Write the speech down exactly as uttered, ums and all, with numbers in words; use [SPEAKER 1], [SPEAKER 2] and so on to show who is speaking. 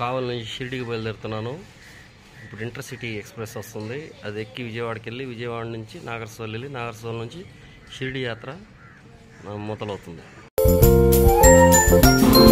[SPEAKER 1] కావలి నుంచి షిరిడికి బయలుదేరుతున్నాను. ఇప్పుడు ఇంటర్సిటీ ఎక్స్ప్రెస్ వస్తుంది, అది ఎక్కి విజయవాడకి వెళ్ళి విజయవాడ నుంచి నాగర్సోల్ వెళ్ళి నాగర్సోల్ నుంచి షిరిడి యాత్ర మొదలవుతుంది.